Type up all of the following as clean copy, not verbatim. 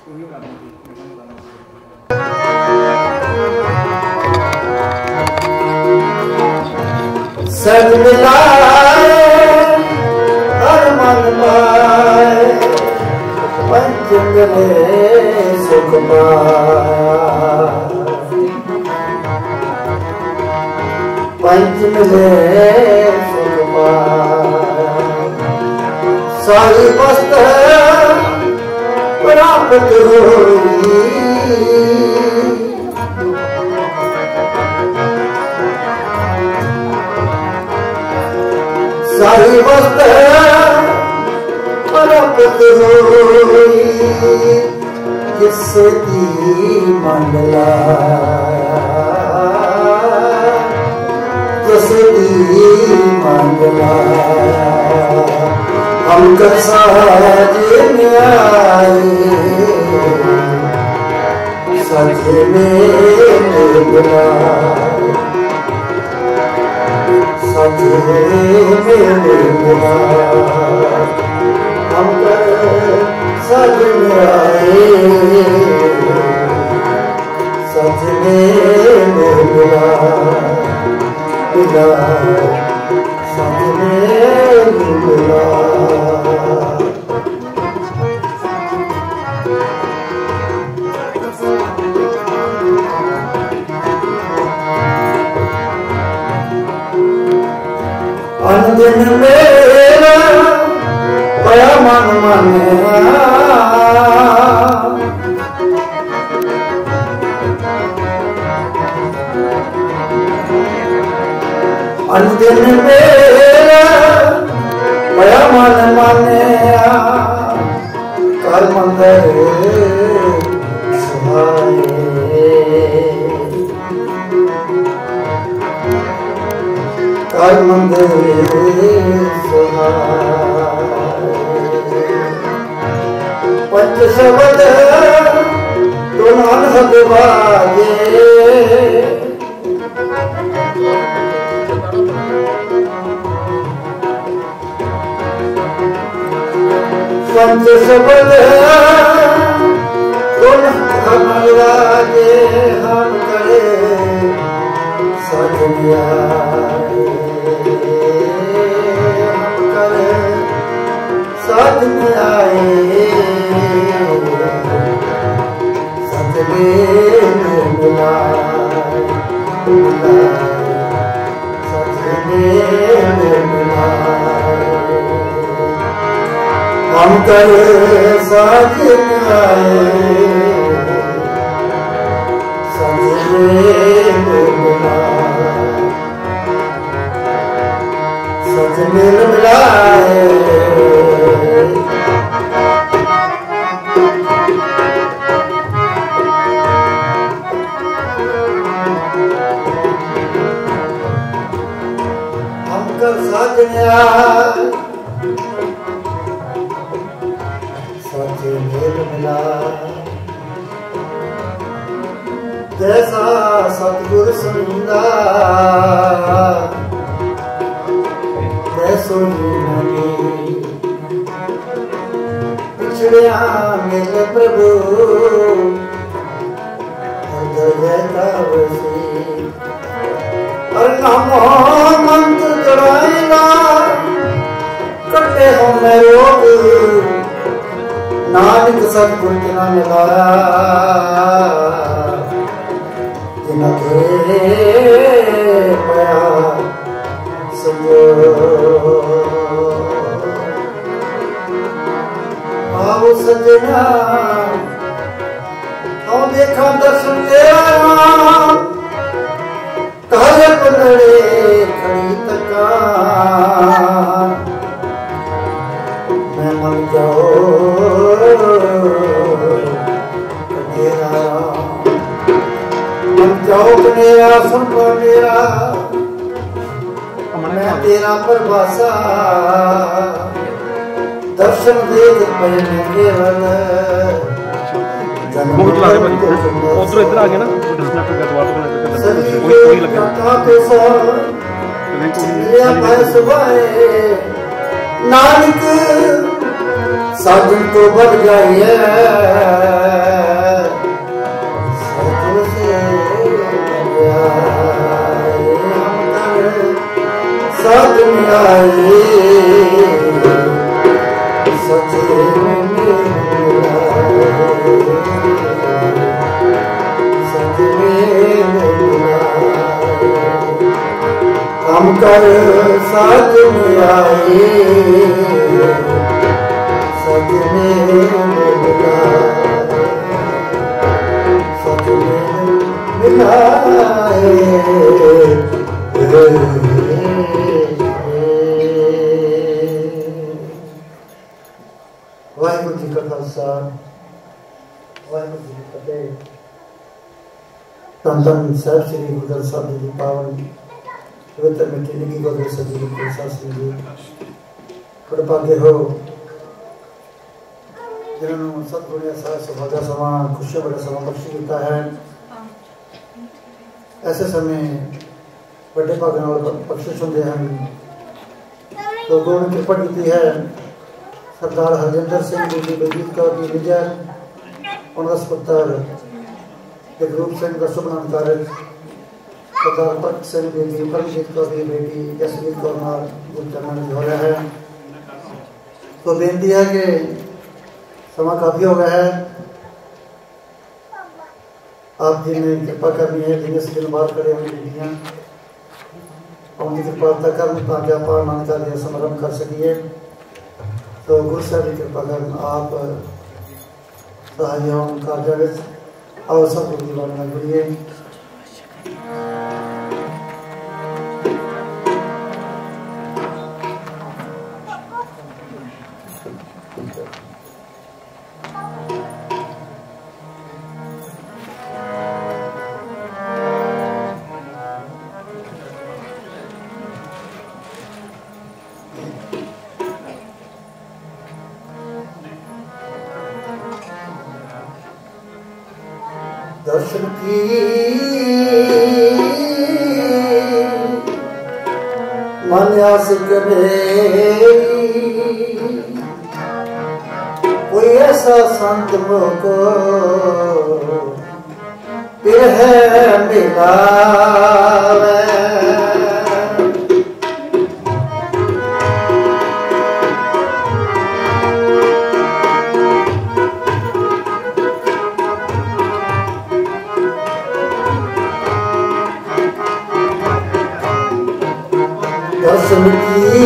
सज मिलाए हर मन पाए पंच मिले सुख पाए पंच मिले सुख पाए सारी मस्त प्राप्त हुई सारी मस्त प्राप्त हुई जिसकी मंडला जिसकी मंडला हम साज में आए सच में बुलाए सच में बुलाए हम सच में आए सच में बुलाए बुलाए सच में बुलाए दिन मेरा बड़ा मन मानिया दिन मेरा बड़ा मन मानिया कर मंदिर कर मंदिर पंच शब्द तो नानक बाजे पंच शब्द तो नानक बाजे हम करे सजनिया साथ में आए साथ में बुलाए साथ में बुलाए हम करे साथ में आए साथ में बुलाए साथ में बुलाए साजनिया सच मेल मिला जैसा सतगुर सुनिंदा वैसो नहीं पिछड़िया मेरे प्रभु और नामो मंत्र जड़ाएगा कटे हो मैं रोग नानक सतगुर जिना मिलाया जिनके पाया सुनो आओ सजना आओ देखा दर्शन तेरा काले पुतले खड़ी तका मैं मर जाओ मेरा सुन मेरा मैं तेरा परवासा दर्शन दे केवल उधर इधर आ गया ना नानक साजन तो बढ़ जाइए साजन से साजन आए हम कर साथ में आए सच में मिलाए वाहिगुरू जी का खालसा वाहिगुरू जी की फतेह। धन धन साहिब श्री गुरु ग्रंथ साहिब जी की पावन पवित्र मिट्टी निकी गोदे सजी सिंह जी बड़े भागे हो जिन्होंने सतगुरु साहब सुभागा समा खुशियां बड़ा समा बख्श किया है। ऐसे समय बड़े भाग बख्शिश होंगे हैं तो गुरु ने कृपा की है। सरदार हरजिंदर सिंह जी की बलजीत कौर की विजय उनका पुत्र जगरूप सिंह का शुभ नाम कारज सरदार भगत सिंह जी की परमजीत कौर की बेटी जसवीर कौर गुरचरण हो रहा है। तो बेनती है कि समा काफी हो गया है। आप जी ने कृपा करनी है दिन से दिन बाहर खड़े हुए बेटियाँ उनकी कृपालता कर ताकि आप नानका का समारंभ कर सकिए। तो गुरु साहब की कृपा कर आप सहाय कार्य और सब दीवाना जुड़िए। दर्शन की मन आस करे कोई ऐसा संत मोको फिर है मिला दर्शन की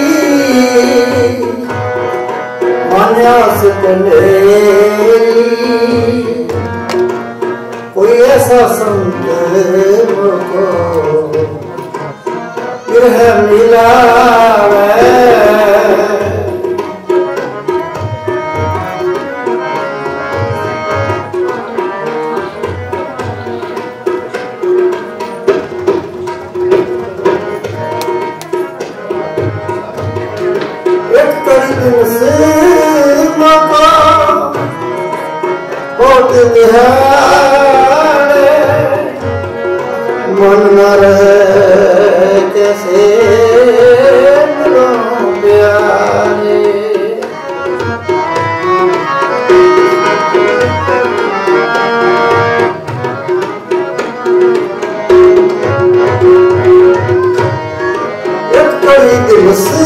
मान्यास करे कोई ऐसा संत को फिर है मिला मन न रहे कैसे प्यारे एक कड़ी दिल से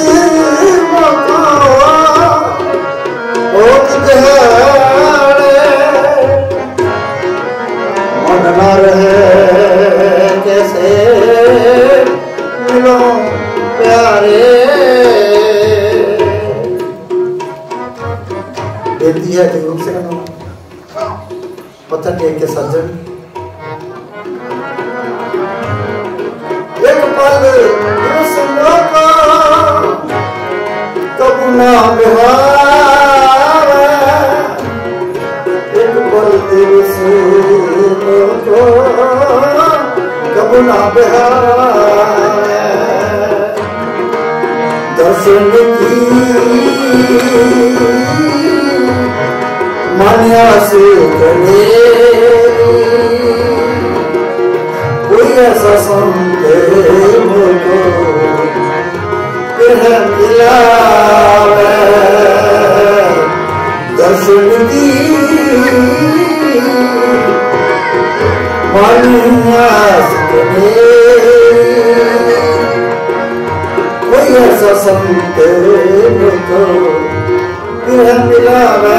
ना रहे कैसे मिलो प्यारे। बेनती है कि रूप से पत्थर टेक के सज्जन एक पल सुनो को कब ना बिहार एक पल कब ना दर्शन की मान्या से करे कोई ऐसा संत मुझको फिर मिला दर्शन की मान्यास करे कोई ऐसा संत मुझको फिर मिलावे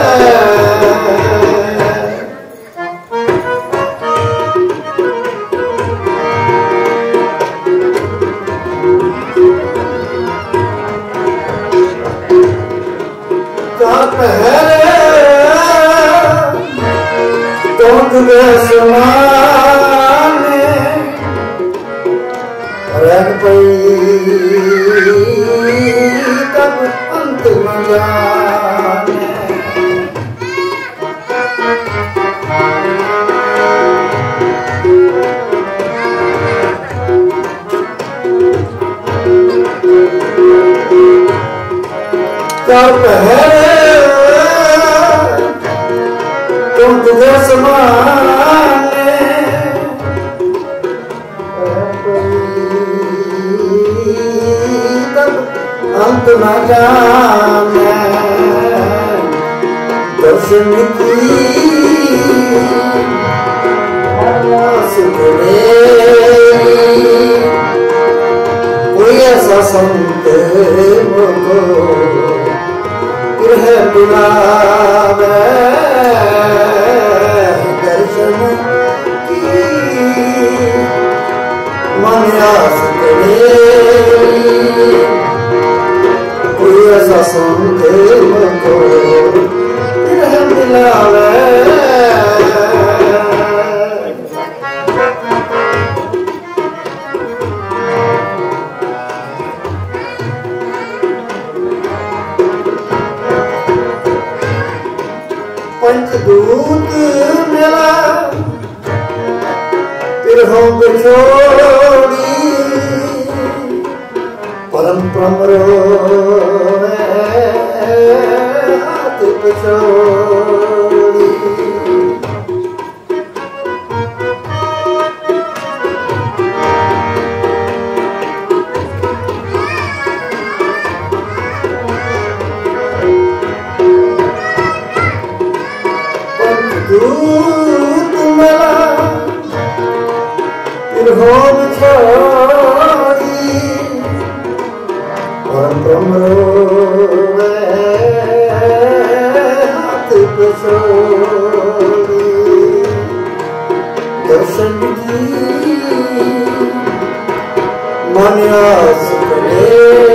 समाने रह पई तब अंत न जाने क्या पहले तुम तुझे समाने तब अंत न जाने दर्शन की कोई ऐसा संत मुझको फिर मिलावे दर्शन की मान्यास करे कोई ऐसा संत मुझको फिर मिलावे पंचदूत मिला फिर हो बिछोड़ी परम प्रमरो हाथ बिछोड़ी दूत मिला फिर हो बिछोड़ी और तुमरो हाथ बिछोड़ी दर्शन की मान्यास करे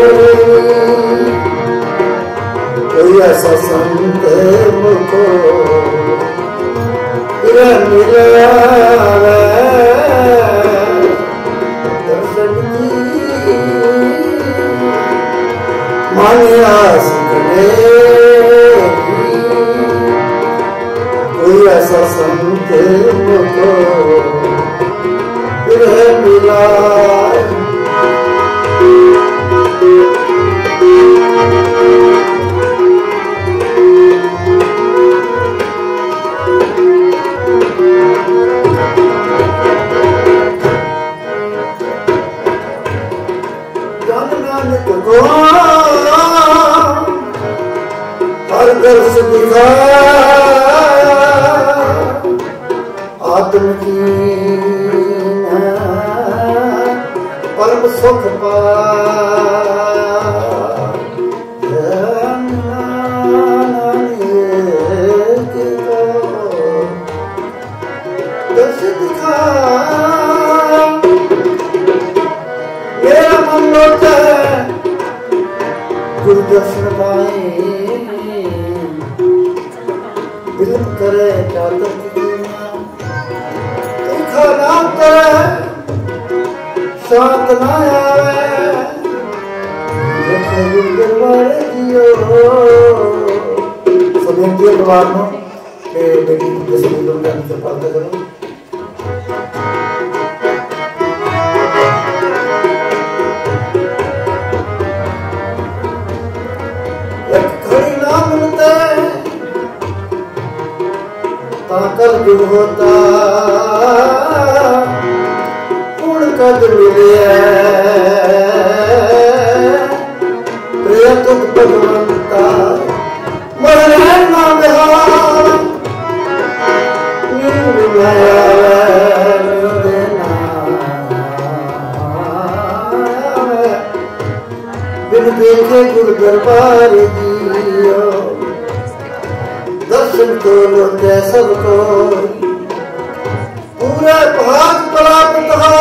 कोई ऐसा संत मुझको मिलावे दर्शन की मान्यास करे कोई ऐसा संत मुझको फिर मिलावे हर दर्श दिखाया आत्म की परम सुख दर्श दिखाया मेरा मन होता है गुरु दर्शन पाए दिल करे चादर की तीखा नाम करे शांत ना आवे दरबार जियो सभी परिवार में बेटी जैसे लोग पालते करो ताकत होता पूर्ण कद मिले प्रिय तुझ भगवंता मरना देखे गुरु दरबार दियो दर्शन को लोटे सबको पूरे भाग प्राप्त हो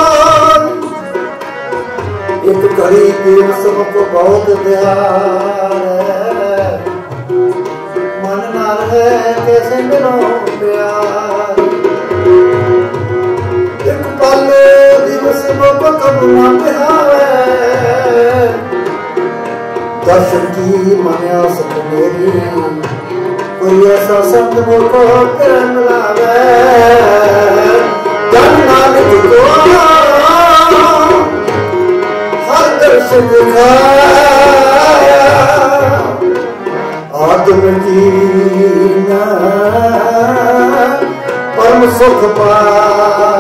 एक घड़ी दिवस को बहुत प्यार है मन ना रहे कैसे मिलो प्यार एक पल दिवस को कब ना प्यार दर्शन की मान्या सत मेरी कोई ऐसा संत मुझको प्रेम मिलावे जन नानक को हर दर्शन दिखाया आत्म की परम सुख पाया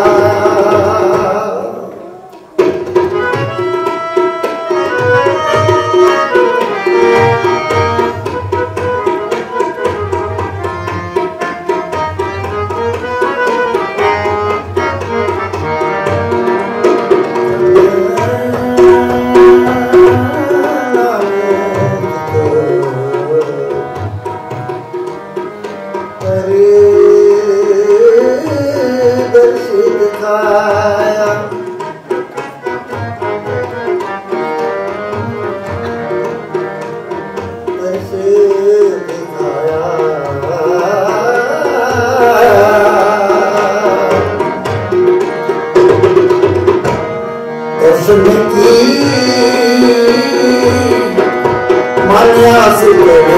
दर्शन की मान्या से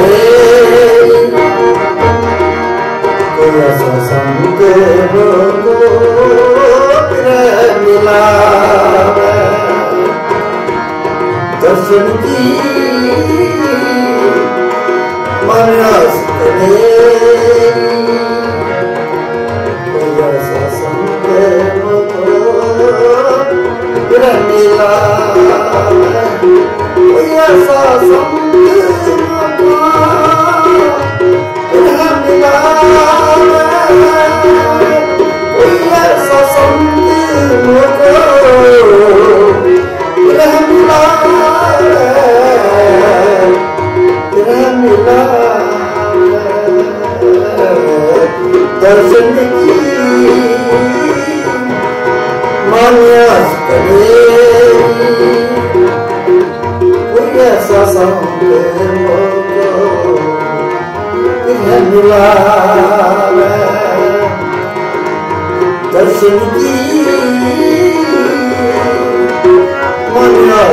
कोई ऐसा संत को मिला दर्शन की मान्या से कोई ऐसा संत मिला कोई ऐसा संत मिला कोई ऐसा संत मिला दर्शन की मान्या कोई ऐसा संत मिला दर्शन की मान्या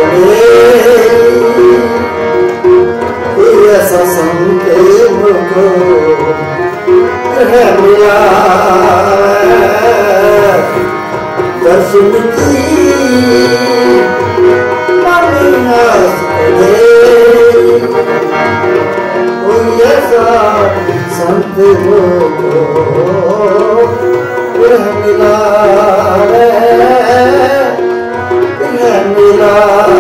कोई ऐसा संत मिला दर्शन की मान्या कोई ऐसा संत मिला मिला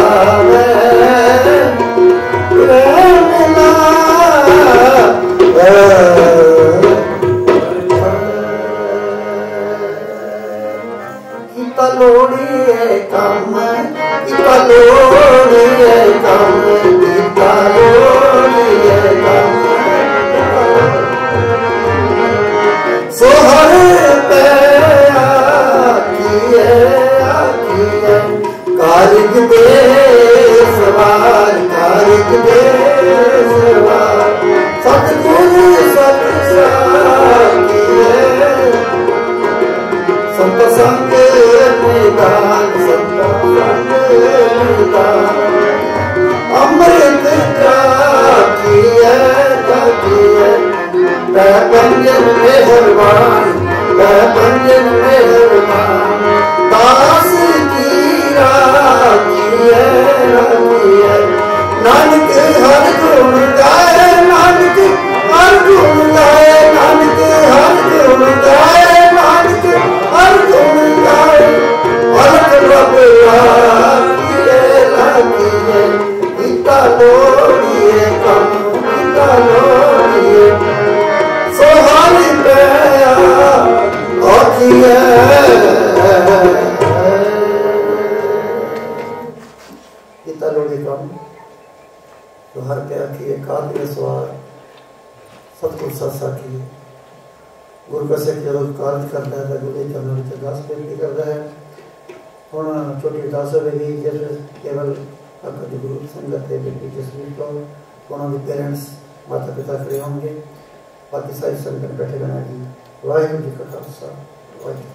नानक हर गुण गाए नानक हर गुण गाए नानक हर गुण गाए नानक हर गुण गाए अलग रब लागिए गीता लोड़िए कम गीता लोड़िए सोहारी पैया आखिए गीता लोड़िए कम तो हर प्यार की काल के सवार सतगुर सत साखी गुरु का सिख जो कारज करता है तो गुरु के चरणों में अरदास बेनती करता है। हुण छोटी अरदास होगी जिस केवल अकल गुरु संगत है बेटी जसवीर कौर उन्होंने पेरेंट्स माता पिता खड़े होंगे, बाकी सारी संगत बैठे रहना जी। वाहिगुरू जी का खालसा वाहिगुरू।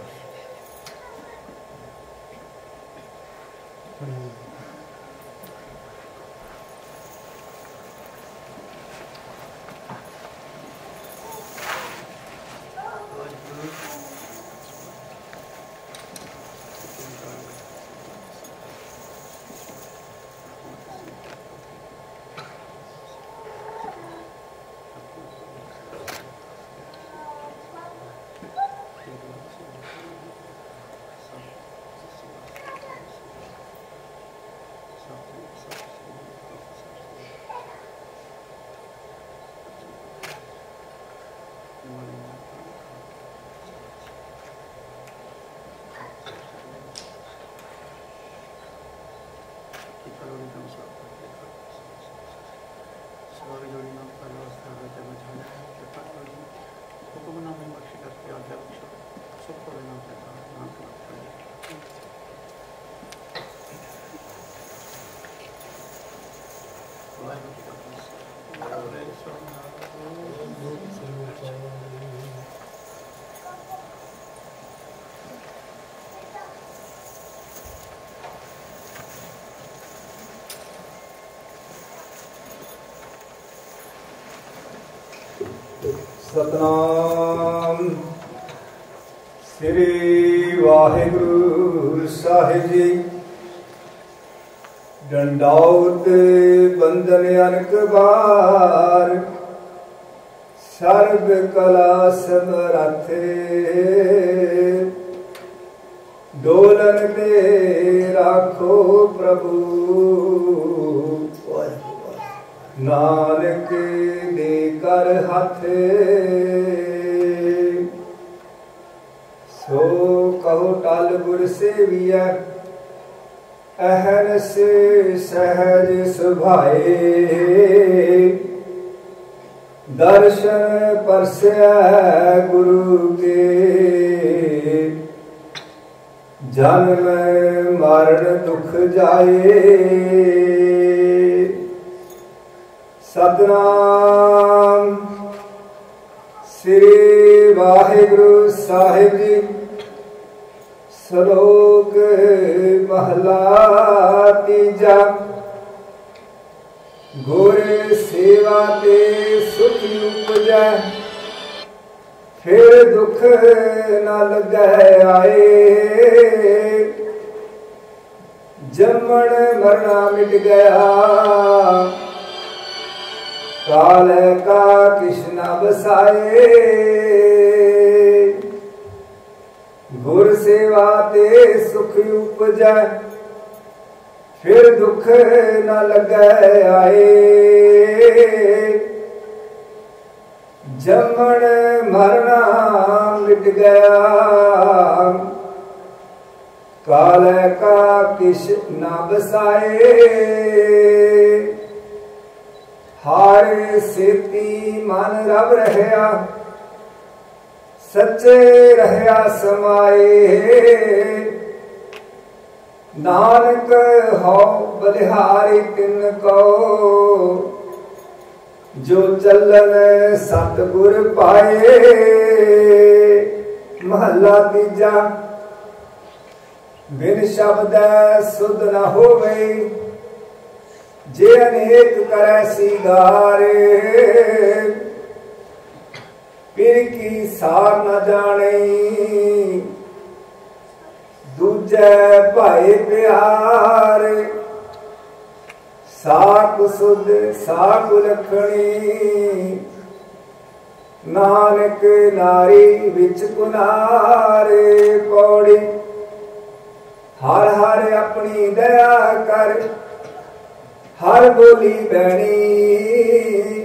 सतनाम श्री वाहिगुरु साहिब जी। डंडाउत बंदन अनक बार सर्व कला समर्थ डोलन दे राखो प्रभु नानक दे कर हाथ सो कहो टल गुर सेविया अहरस सहज सुभाए दर्शन परस्या गुरु के जन्म मरण दुख जाए। सतनाम श्री वाहिगुरु साहिब जी। श्लोक महला तीजा। गुर सेवा ते सुख उपजै फिर दुख न लगै आए जमन मरना मिट गया काल का किश्ना बसाए। गुर सेवा ते सुख उपजै फिर दुख न लगै आए जमन मरना मिट गया काल का किश न बसाए। हार सेती मन रब रहया सच्चे रहया समाए नानक हो बलिहारी तिन को जो चलन सतगुर पाए। महला तीजा। बिन शब्द सुध न होवे जे अनेक करे सिगारे पीर की सार न जाने दूजे भाई प्यारे साक सुध साक लखणी नानक नारी विच कुनारे। पौड़ी हर हर अपनी दया कर हर बोली बैणी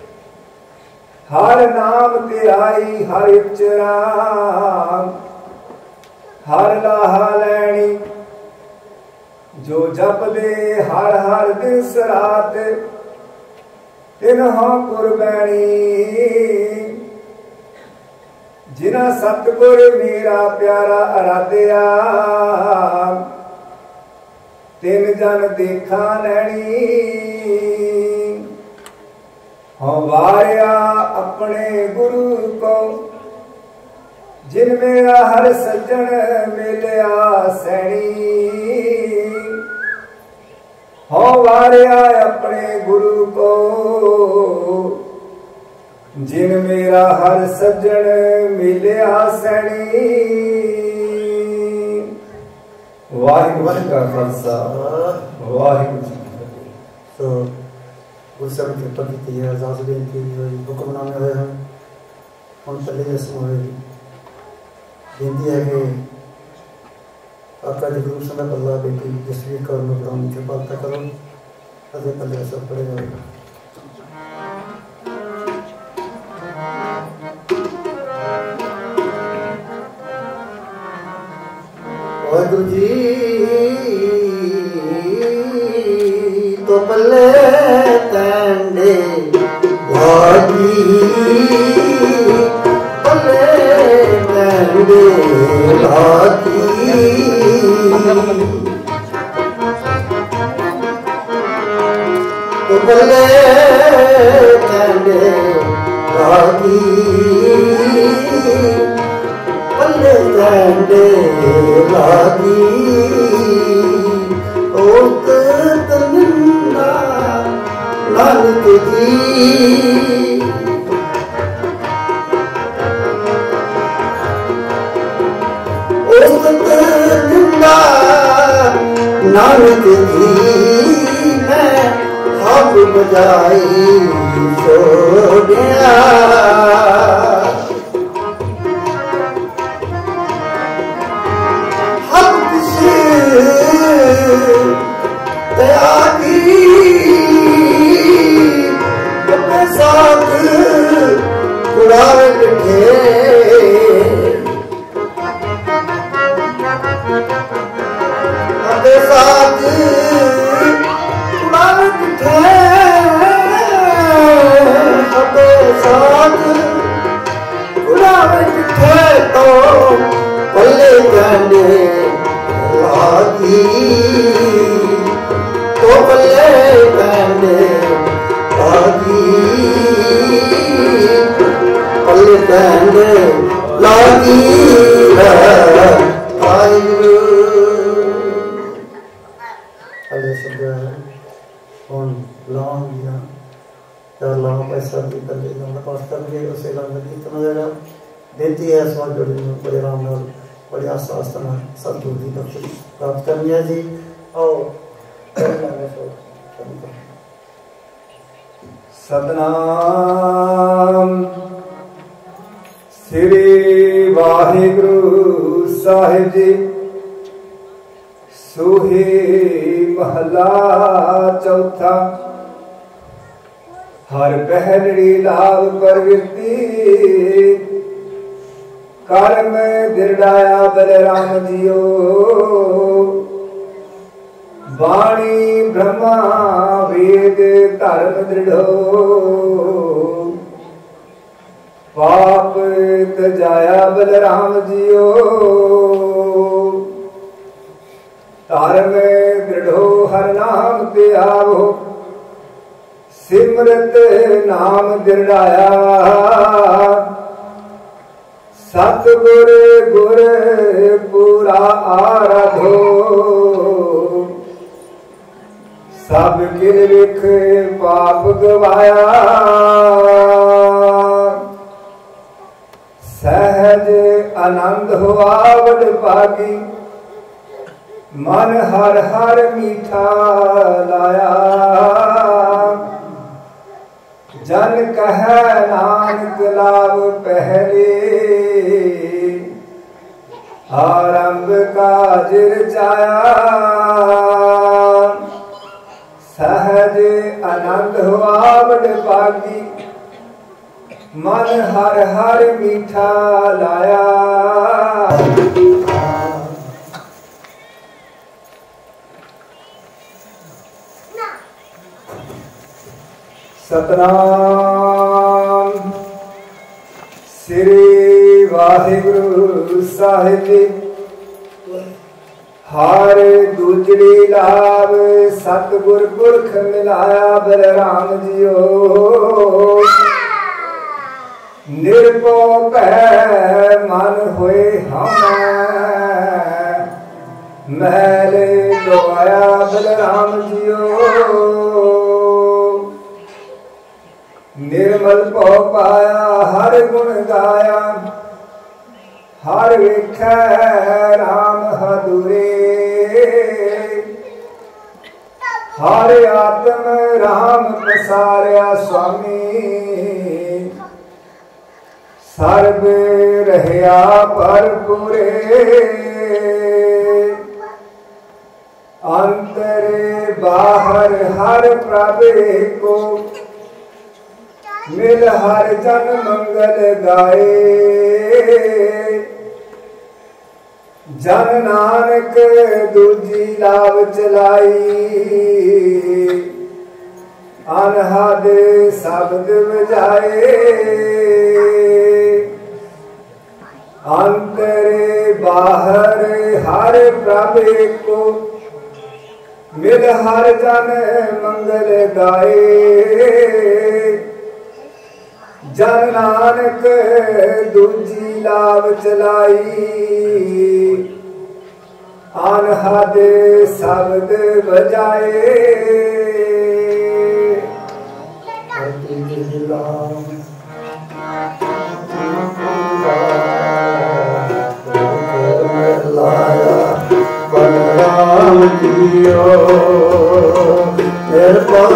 हर नाम ते आई हर उच्चराम हर लाहा लैनी जो जप दे हर हर दिन रात तिन्हों कुर्बानी जिना सतगुर मेरा प्यारा आराध्या तिन जन देखा नैनी हाँ वारिया अपने गुरु को जिन मेरा हर सज्जन मिलया सैनी हो वारिया अपने गुरु को जिन मेरा हर सज्जन मिलया सैनी वाहिगुरू का खालसा वाहिगुरू जी की फतेह। तो गुरु साहब की कृपा की है अरदास बेनती हुई हुक्मनामे हुए हैं हम चले जैसे हुए बेनती है कि आपका जी गुरु समय पल्ला बेटी जसवीर कौर मुद्राम की कृपालता करो अदे पल्ले सब पड़े जाएगा। वाहिगुरू जी तो पल्ले तंडे वादी पल्ले तंडे वादी तो पल्ले तंडे वादी पल्ले तंडे वादी ओत तन्ना नानक जी ओत तन्ना नानक जी मैं हब बजाई छोड़िया त्यागी अपने साथ उड़ावे बिठे अपने साथ उड़ावे बिठे अपने साथ उड़ावे बिठे तो पल्ले जाने लागी तो पल्ले जाने लागी पल्ले जाने लागी आयु अले शब्द कौन लॉन्ग दिया या लॉन्ग पैसा भी कर ले लॉन्ग पास कर ले उसे लॉन्ग दी तो मेरा बेनती है स्वाद जोड़ी में बड़े राम नाल बड़ी आस्था आस्था सतगुरु की बख्शिश प्राप्त करनी है जी। और सतनाम श्री वाहिगुरु साहिब जी सोहे महला चौथा हर पहलड़ी लाभ प्रवृत्ति कर्म दृढ़ाया बलराम जियो वाणी ब्रह्मा वेद धर्म दृढ़ो पाप तजाया बलराम जियो धर्म दृढ़ो हर नाम ते आवो सिमरत नाम दृढ़ाया सतगुर गुर पूरा आराधो सब किरविख पाप गवाया सहज आनंद हुआ वड भागी मन हर हर मीठा लाया जन कह नानक लाभ पहले आरंभ काज रचाया सहज आनंद हुआ बड़ भागी मन हर हर मीठा लाया सतनाम श्री वाहिगुरु साहिब जी। हर दूजड़ी लाभ सतगुर पुरख मिलाया बलराम जियो। निर्भो भै मन होए हम महल लोया बलराम जियो। निर्मल भो पाया हर गुण गाया हर वेखै राम हदूरे। हर आत्म राम पसारिया स्वामी सर्व रहया भरपूरे। अंतर बाहर हर प्रभ को मिल हर जन मंगल गाए। जन नानक दूजी लाभ चलाई अनहद शब्द बजाए। अंतर बाहर हर प्रभ को मिल हर जन मंगल गाए। जन नानक दूजी लाभ चलाई अनहद शब्द बजाए। बलराम जियो निर्भो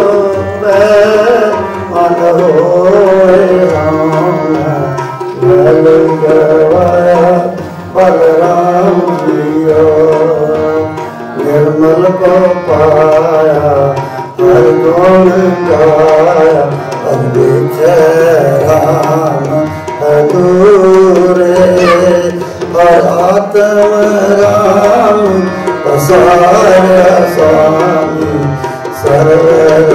मन होए राम महल गवाया बलराम जियो। निर्मल को पाया हर गुण गाया हर विजय राम अधूरे। हर आत्म राम पसारा स्वामी सर्व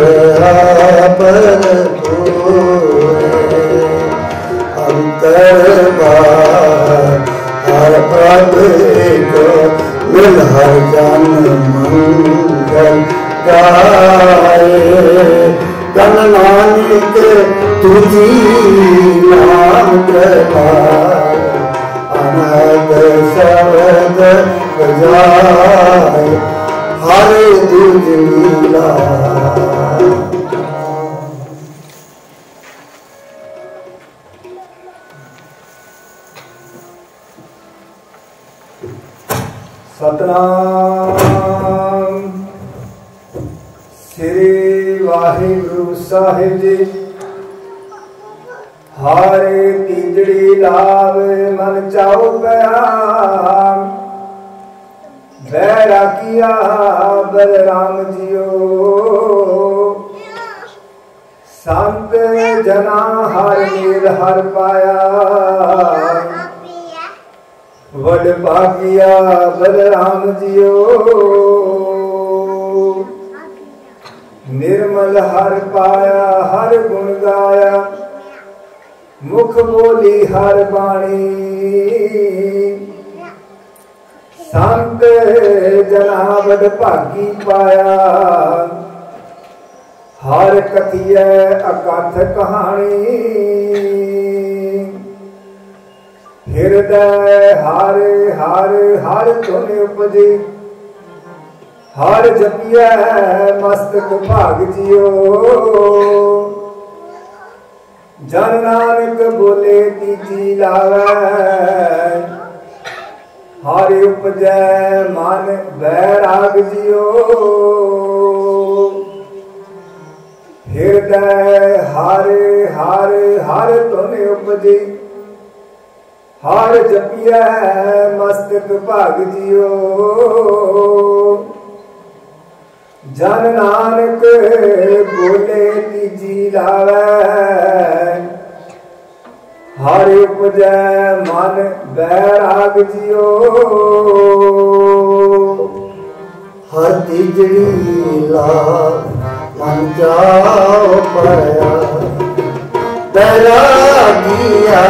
भरपूरे। अंतर बाहर हर प्रभ को मिल हर जन मंगल गाए। जन नानक तुझी नाम प्रभाए अनहद शब्द बजाए हर दूजड़ी लाभ। सतनाम श्री वाहिगुरु साहिब जी। हर तीजड़ी लाभ मन चाओ गया बैरा किया बलराम जियो। संत जना हर नील हर पाया वड भागिया बलराम जियो। निर्मल हर पाया हर गुण गाया मुख बोली हर बाणी। संत जना वड भागी पाया हर कथिय अकथ कहानी। हृदय हर हर हर धुन उपजी हर जपिया मस्तक भाग जियो। जन नानक बोले तीजी लावै हर उपजै मन बैराग जियो। हृदय हर हर हर धुन उपजी हर जपिया मस्तक भाग जियो। जन नानक बोले तीजी लावै हर उपजै मन बैराग जियो। हर तीजड़ी लाभ मन जाओ पाया बैरागिया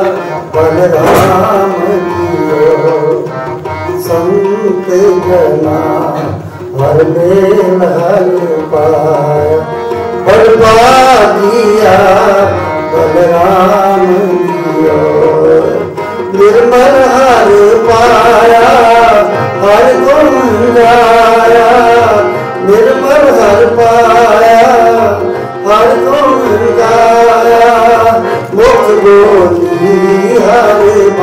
बलराम जियो संत जना हर मेल हर पाया बलरागिया बलराम जियो निर्मल हर पाया हर गुण गाया निर्मल हर पाया हर गुण गाया मुख बोली हर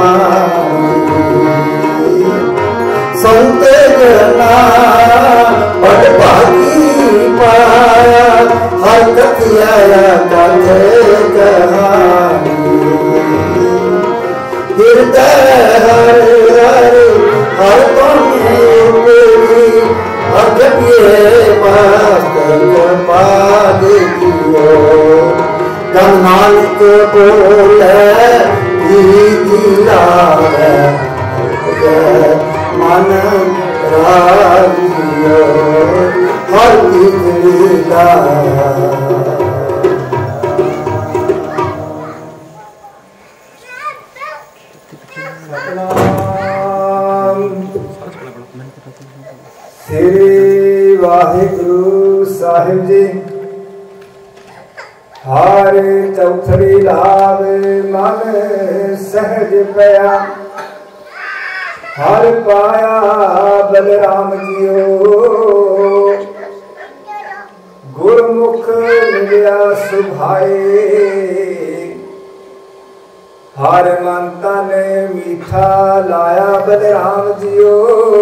मानी संत जना बड़ भागी पाया हर कथिया कथे कहानी हृदय हर हर हर तुम्हें अगबिए मस्तक पाद दियो जब नानक बोले मन रागियो हर लीला श्री वाहिगुरु साहिब जी हर चौथरी लाभ मन सहज पया हर पाया बलराम जियो गुरमुख मिलिया सुभाए हर मन तन मीठा लाया बलराम जियो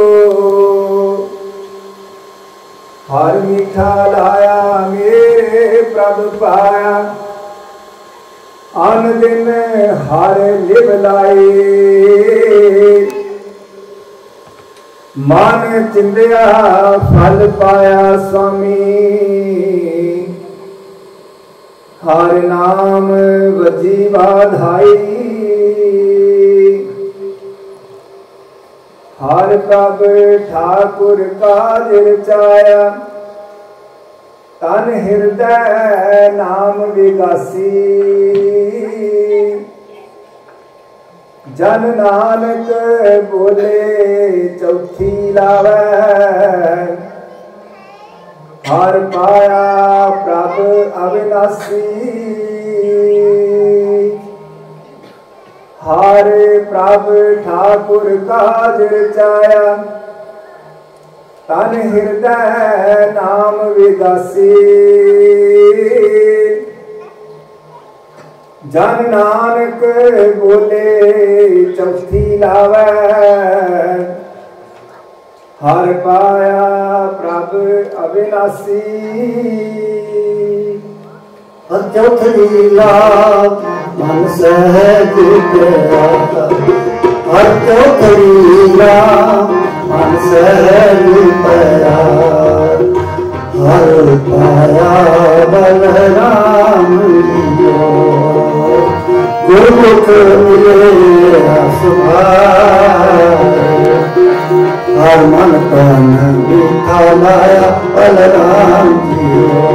हर मीठा लाया मेरे प्रभ पाया अन दिन हर लिव लाई मन चिंदिया फल पाया स्वामी हर नाम वजी बाधाई हर प्रभ ठाकुर काज रचाया तन हृदय नाम विगासी जन नानक बोले चौथी लावै हर पाया प्रभ अविनाशी हर प्रभ ठाकुर काज रचाया तन हृदय नाम विगासी जन नानक बोले चौथी लावै हर पाया प्रभ अविनाशी चौथी लाभ मन सहज पया हर चौथी लाभ मन सहज पया हर पाया बलराम जियो गुरमुख मिले सुभाए हर मन तन मीठा लाया बलराम जियो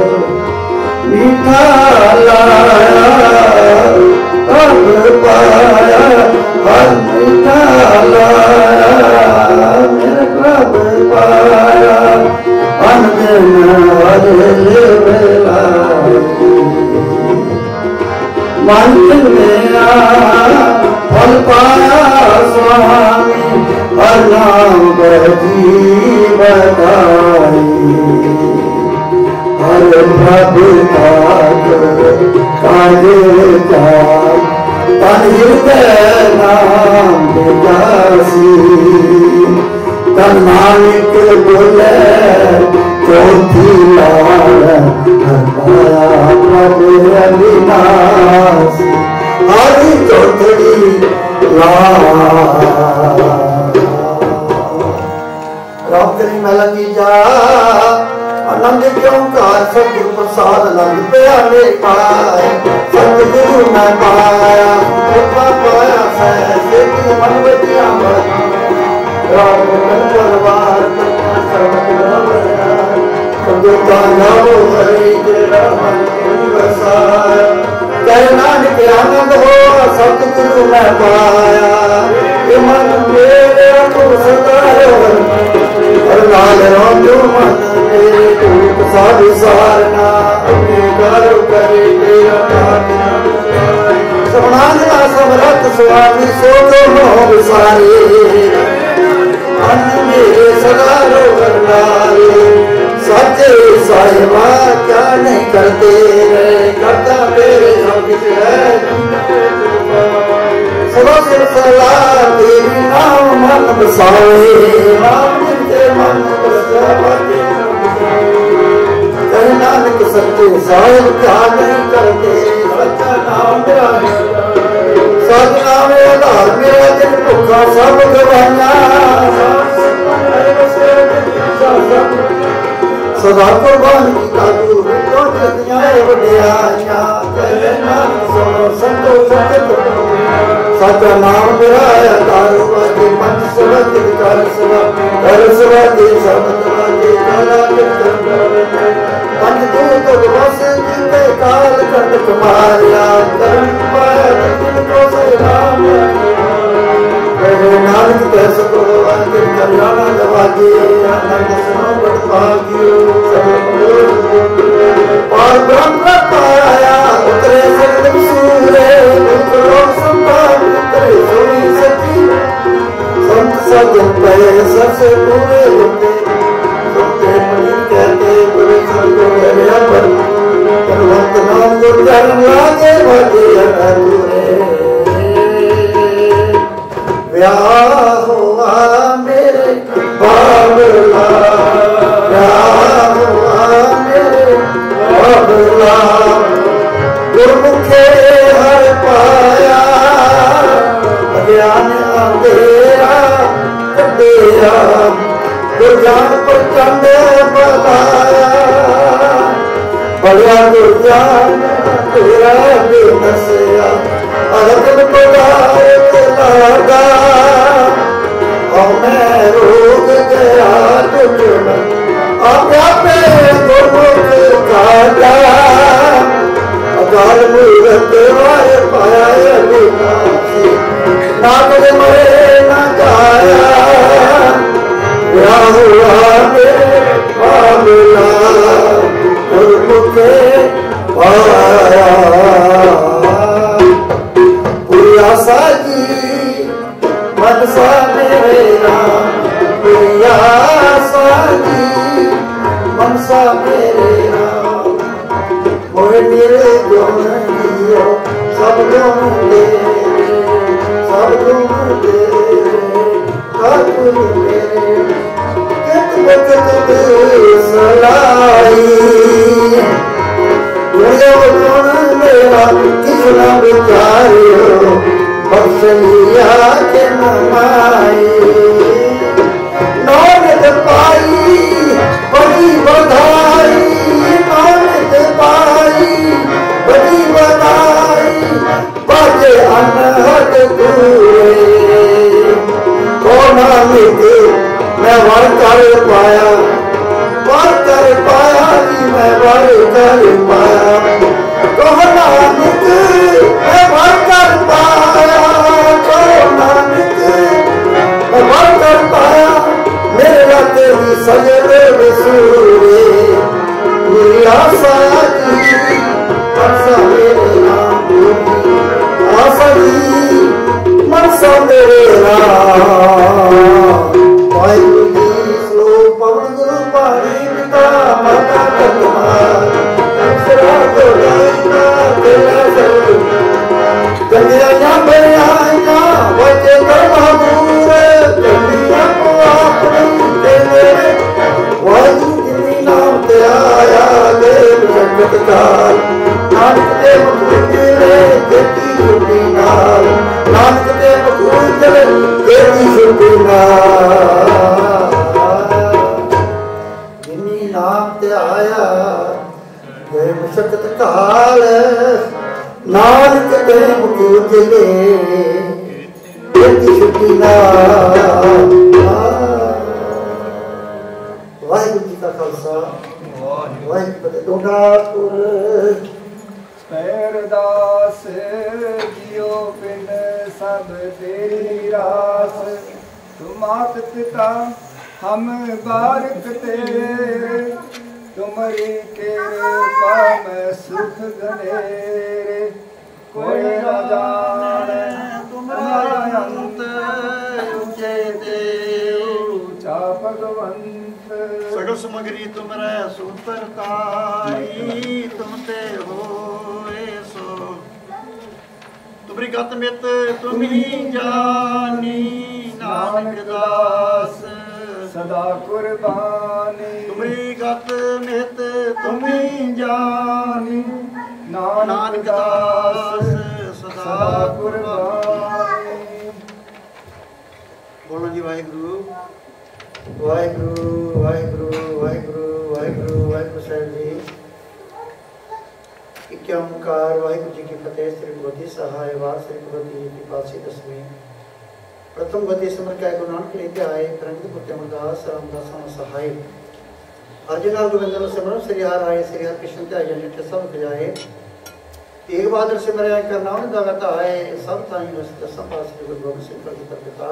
मीठा लाया तब पाया हर मीठा लाया मेरे प्रभ पाया अनदिन हर वेला मन मेरा फल पाया स्वामी हर नाम बजी बताई हर प्रभु काज तन हृदय नाम विगासी तन नानक बोले चौथी लाल हर पाया प्रभु अविनाशी हरि चौथी लाल राम करी मेला की जा आनंद क्यों कार सतगुरु प्रसाद आनंद पिया मेरे पाए सतगुरु मैं पाया कृपा पाया से मन बचिया राम परवार जाओ हरे तेरा मन वसाया कह नानक आनंद हो सतगुरु मैं पाया ये मन मेरे तुम सदा और लाल रोंदो मन मेरे रूप सा विसारना अंगीकार करे तेरा नाम सबनाना समरथ स्वामी सो तो मोह विसारे मन मेरे सदा रोवन लाले सच्चे साहिबा क्या नहीं करते रहे करता मेरे सब कुछ है सदा सिर सलाह तेरी नाम मन बसाए नाम मिलते मन बसाए कह नानक सच्चे साहिब क्या नहीं करते सच्चा नाम मेरा सदना में आधार मेरा दिन भुखा सब गवाना सदा कुर्बान की काबू तो जतियां वडियाइयां कहे नानक सुनो संतो संत सच्चा नाम मेरा तारो वाजे मन सबद विकार सवा कर सवा दे सबद वाजे काला पंच दूत बस जीते काल कंड कुमारिया करण पाया जिन को से राम नानक कह सको अंकित कल्याण दवाजे आनंद सुनो बड़ भाग्यो और ब्रह्म पाया उतरे सगल सूरे उतरो संतान उतरे सोनी सती संत सजन पे सबसे पूरे होते सोते मणि कहते पूरे संतो गया पर भगवंत नाम गुरु लागे भजे अधूरे ब्याह हुआ मेरे बाबला ब्याह हुआ मेरे बाबला गुरमुखे हर पाया अज्ञान अंधेरा कटेरा गुरजान पर चंद बताया बड़ा गुरजान तेरा बेनसिया अगल पगाए लगा और मैं रोग गया तुझमें अब पे गुरमुख काटा अकाल मूरत वाय पाया विनाशी नागद मरे न जाया ब्याह हुआ मेरे बाबला गुरमुख पाया आशा जी मनसा मेरे राम आशा जी मनसा मेरे राम मोहे मेरे गुण दियो सब गुण दे सब गुण दे ठाकुर मेरे कित बकत सलाई गुण मेरा किसना विचारियो बख्शलिया के नमाई नौनत पाई बड़ी बधाई नौनत पाई बड़ी बधाई बाजे अनहद दूरे को नानक मैं वर कर पाया जी मैं वर कर पाया कहो नानक मैं वर कर पाया कहो नानक मैं वर कर पाया मेरे राते भी सजरे वसूरे मेरी आशा जी मनसा मेरे राम आशा जी मनसा मेरे राम वाहिगुरु जी श्लोक पवन गुरु पाणी पिता माता कतमार कन्या बयाया बचे गमूर कन्या को अपनी तेरे वाहिगुरु नाम ते आया देव जगत काल नानक देव गुरु देती छुट्टी नाल नानक देव गुरु देती छुट्टी नाल जिनी नाम ते आया गए मुशक्कत काल नानक देव गुरु देती छुट्टी नाल वाहिगुरु वाहिगुरू जी का खालसा वाहिगुरू जी की फतेह। टोडा तुर पैरदास जियो पिन सब तेरी रास, तुम मात पिता हम बारिक तेरे, तुम्हारी कृपा में सुख घनेरे, कोई न जाने तुम्हारा अंत, ऊंचे देव ऊंचा भगवंत, सगल समग्री तुमरे सुपर ताई, तुम ते होए सो, तुमरी गत मित तुम ही जानी, नानक दास सदा कुर्बानी, तुमरी गत मित तुम ही जानी, नानक दास सदा कुर्बानी। बोलो जी वाहिगुरु वाहिगुरु वाहिगुरु वाहिगुरु वाहिगुरु वाहिगुरु साहिब जी। एक ओंकार वाहिगुरु जी की फतेह। श्री गुरु सहाय वार श्री गुरु जी की पासी दसवीं प्रथम गति समर क्या गुरु नानक लेते आए प्रणित पुत्र अमरदास रामदास सहाय अर्जुनाल गोविंद सिमरन श्री हर आए श्री हर कृष्ण त्याग नित्य सब जाए एक बहादुर सिमर करना दाता है सब थाई दसम पास गुरु गोबिंद सिंह का पिता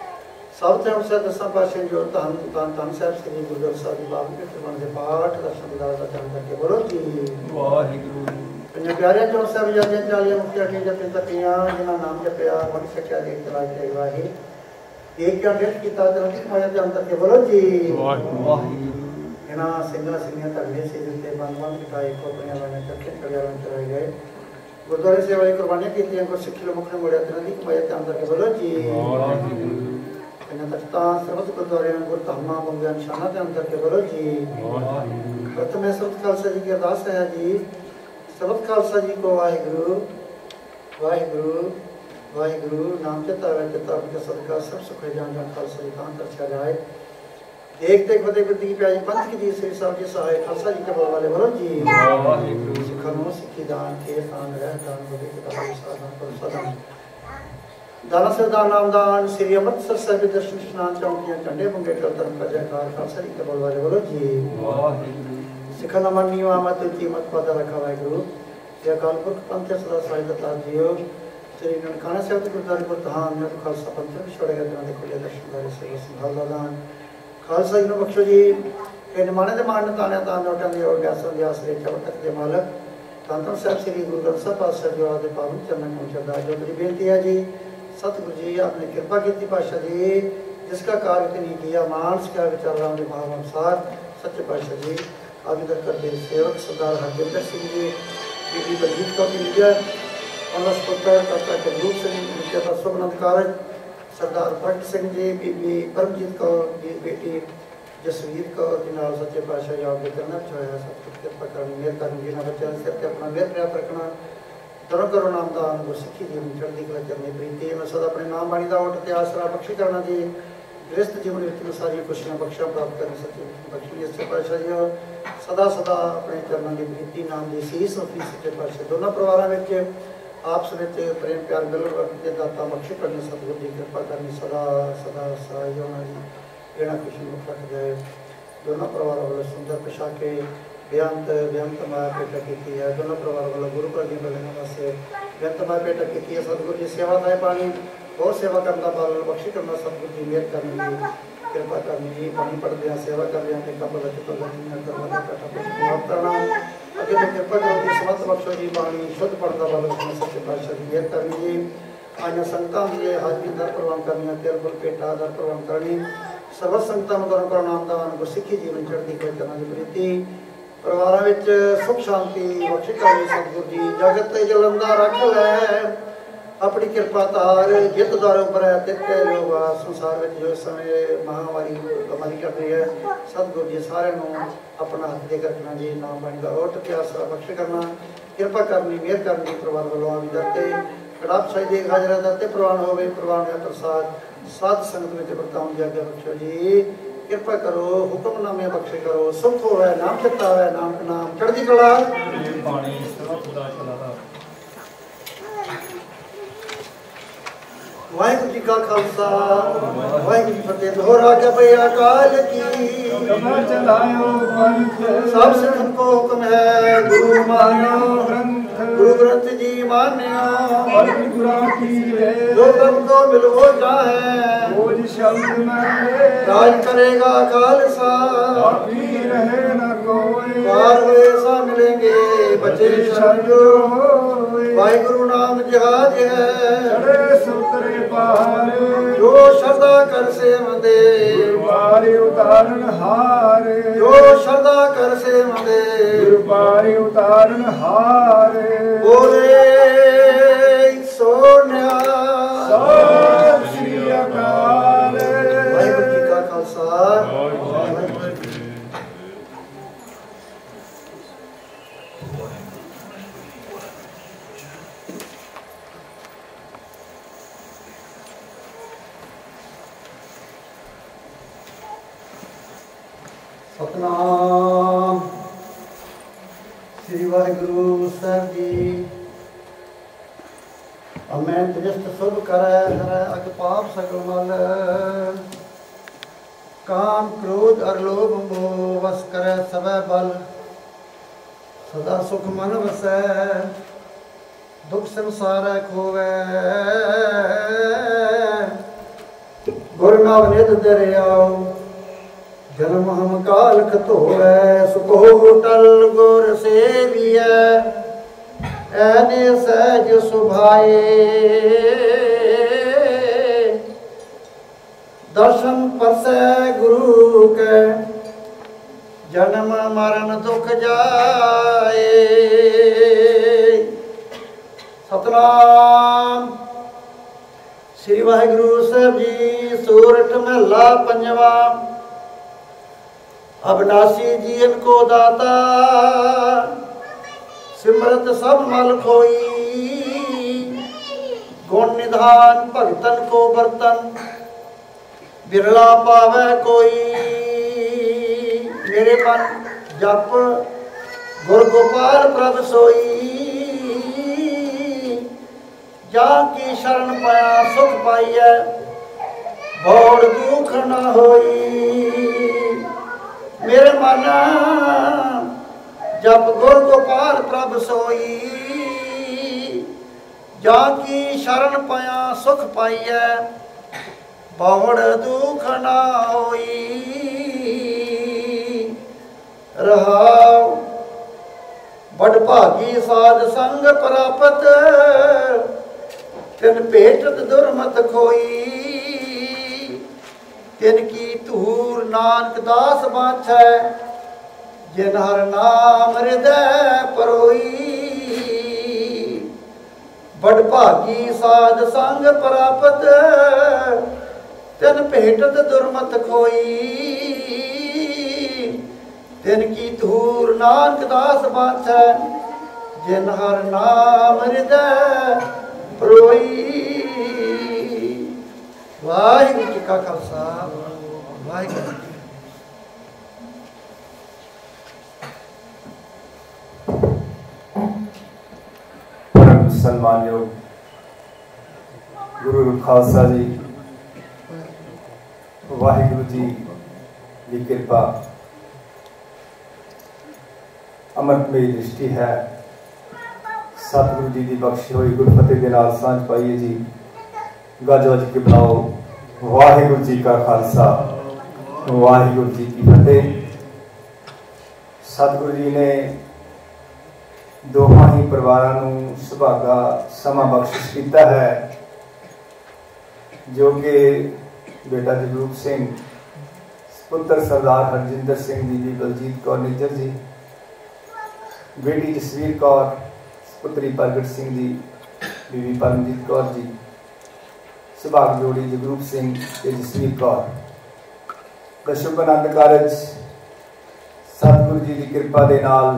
सब थे उनसे दसम पासे जो धन धन धन साहब श्री गुरु ग्रंथ साहिब जी बाबू के फरमान के पाठ दर्शन दिदार का ध्यान करके बोलो जी वाहिगुरु। पंजे प्यारे जो सब जाते चालियां मुक्तियां ठीक जपे तकियां जिन्हां नाम जपया मन सच्चा देख तलाश के वाही एक क्या डेट की तादरती माया ध्यान करके बोलो जी वाहिगुरु। इना सिंगला सिंगिया तगड़े से जिते बनवन बिठाए को अपने वाले चक्के कल्याण चलाए गए गुरुद्वारे से वाली कुर्बानियां की थी को सिख लो मुख मोड़े तनदी माया ध्यान करके बोलो जी वाहिगुरु। इना तख्ता सर्वत गुरुद्वारे में गुरु धम्मा बंगा निशाना ध्यान करके बोलो जी वाहिगुरु। प्रथम सबत खालसा जी की अरदास है जी सबत खालसा जी को वाहिगुरु वाहिगुरु वाहिगुरु नाम चेता है चेता के सदका सब सुख जान जान खालसा जी कांत अच्छा जाए देखते फतेह बुद्धि की प्यारी पंथ की जी श्री साहब जी सहाय खालसा जी के बोल वाले बोलो जी वाहिगुरु। सिखानो सिखी दान के दान रह दान बदे के दान साधन पर सदन दाना से दान नाम दान श्री अमृतसर साहिब दर्शन स्नान चौकियां कंडे मुंगे कल धर्म का जयकार खालसा जी के बोल वाले बोलो जी वाहिगुरु। सिखन मनी मत कीमत पद रखा वाहिगुरु या कालपुरख पंथ सदा साई दत्ता जियो श्री ननकाना साहिब गुरुद्वारे पर धाम ने खालसा पंथ छोड़े गए दिनां दे खुले दर्शन दारे सेवा संभाल दान खालसा जी नु बख्शो जी के निमाने दे मान ताने तान नोटां दे और व्यासन दे आसरे चवट तक दे मालक तांतन साहिब श्री गुरु ग्रंथ साहिब पातशाह जी दे पावन चरणन में चढ़ा जो मेरी बेनती है जी सतगुरु जी आपने कृपा की पातशाह जी जिसका कार्य इतनी किया मानस क्या विचार राम के भाव अनुसार सच्चे पातशाह जी आगे तक करते सेवक सरदार हरजिंदर सिंह जी बीबी बलजीत कौर की निजर अनस पुत्र काका जगरूप सिंह नित्य का शुभनंद कारज सरदार भट्ट सिंह जी बीबी परमजीत कौर जी बेटी जसवीर कौर के नाल सच्चे पातशाह जी आपके करना चाहे सब कृपा करनी मेहर करनी जिन्होंने बच्चों से अपना मेहर प्रयास रखना तरह करो नाम दान को सिखी जी चढ़ती कला चरनी प्रीति मैं सदा अपने नाम बाणी का ओट ते आसरा बख्शी करना जी गृहस्थ जीवन में सारी खुशियां बख्शा प्राप्त करने सच्चे बख्शी सच्चे पातशाह जी सदा सदा अपने चरणों की प्रीति नाम की सीस अपनी सच्चे पातशाह दोनों परिवारों में आप समेत प्रेम प्यार मिल के दाता बख्शी करने सतगुरु जी कृपा करनी सदा सदा सहाय होना जी एड़ा खुशी मुख रख जाए दोनों परिवारों वालों सुंदर पोशाके बेअंत बेअंत माया पेटा की है दोनों परिवार वालों गुरु का जी मिलने वास्ते बेअंत माया पेटा की है सतगुरु जी सेवा दाए पानी और सेवा करना पालन बख्शी करना सतगुरु जी मेहर करनी कृपा करनी जी पानी पढ़ दिया सेवा कर दिया टेका पर करना अगे तो कृपा करो समस्त बख्शो जी पानी शुद्ध पढ़ता पालन सच्चे पातशाह जी मेहर करनी जी आइना संगतां दी हाजरी दर प्रवान करनी तेल फुल पेटा दर प्रवान करनी सर्व संगतां नूं दर करो नाम दान को सिखी जीवन चढ़ती कोई करना जी प्रीति परिवारों में सुख शांति बख्शी करनी सतगुरु जी जगत जलंदा रख लै अपनी कृपा तार जित द्वार उपर है तिते लोग संसार में जो समय महामारी कमाई कर रही है सतगुरु जी सारे अपना हाथ दे रखना जी नाम बन का ओट प्यास बख्श करना कृपा करनी मेहर करनी परिवार वालों आदि दत्ते कड़ाप साई देख हाजरा दत्ते प्रवान हो प्रवान है प्रसाद साध संगत में बरताऊं जाके बख्शो जी कृपा करो हुक्मनामे बख्शे करो सुख होवे नाम चित्ता होवे नाम नाम चढ़दी कला पानी सर्व खुदा चलाता वाहिगुरू जी का खालसा वाहिगुरू जी फतेह। दोहरा के भई अकाल की सब सिखन को हुक्म है गुरु मान्यो गुरु ग्रंथ जी मान्यो जो तब तो मिलो चाहे राज करेगा खालसा पार हुए सा मिलेंगे बचे समझो वाहिगुरु नाम जहाज है जो श्रद्धा कर से मदे उतारण हार जो श्रद्धा कर से मदे उतारण हार बोले सोन्या सत श्री अकाल। वाहिगुरू जी का खालसा। सतनाम श्री वाहिगुरु साहब जी। अमैं दृष्ट शुभ करे हरै अग पाप सकल मल काम क्रोध अर लोभ मोह वस करे सबै बल सदा सुख मन वसै दुख संसारै खोवै गुर नाम निध दरियाओ जन्म हम काल खतोड़ै सुखो टल गुर सेवियै ऐने सहज सुभाए दर्शन परसै गुरु के जन्म मरण दुख जाए। सतनाम श्री वाहिगुरु साहब जी। सूरठ महला पंजवा। अविनाशी जीवन को दाता सिमरत सब मल खोई गुण निधान भगतन को बर्तन बिरला पावे कोई। मेरे मन जप गुर गोपाल प्रभ सोई जा की शरण पाया सुख पाइय भौड़ दुख न होई। मेरे मन जप गुर गोपाल प्रभ सोई जा की शरण पाया सुख पाइय भौड़ दुख न होई। रहाओ बड़ भागी साध संग प्रापत तिन भेटत दुर्मत खोई। तिन की धूर नानक दास बाछै जिन हर नाम हृदय परोई। बड़ भागी साध संग प्रापत तिन भेटत दुर्मत खोई। तिन की धूर नानक दास बाछै जिन हर नाम हृदय परोई। वाहिगुरू जी का खालसा वाहिगुरू जी। परम सम्मानयोग गुरु खालसा जी वाहिगुरू जी की कृपा अमृतमयी दृष्टि है। सतगुरु जी की बख्शी हुई गुरफतेह के नाल सांझ पाइए जी। गज वज के बुलाओ वाहिगुरू जी का खालसा वाहिगुरू जी की फतेह। सतगुरु जी ने दोहां ही परिवारां नूं सुभागा समा बख्शिश किया है जो कि बेटा जगरूप सिंह पुत्र सरदार हरजिंदर सिंह जी की बलजीत कौर निज्जर जी बेटी जसवीर कौर पुत्री प्रगट सिंह जी बीबी परमजीत कौर जी सुभाग जोड़ी जगरूप सिंह ते जसवीर कौर का शुभ आनंद कारज सतगुरु जी की कृपा के नाल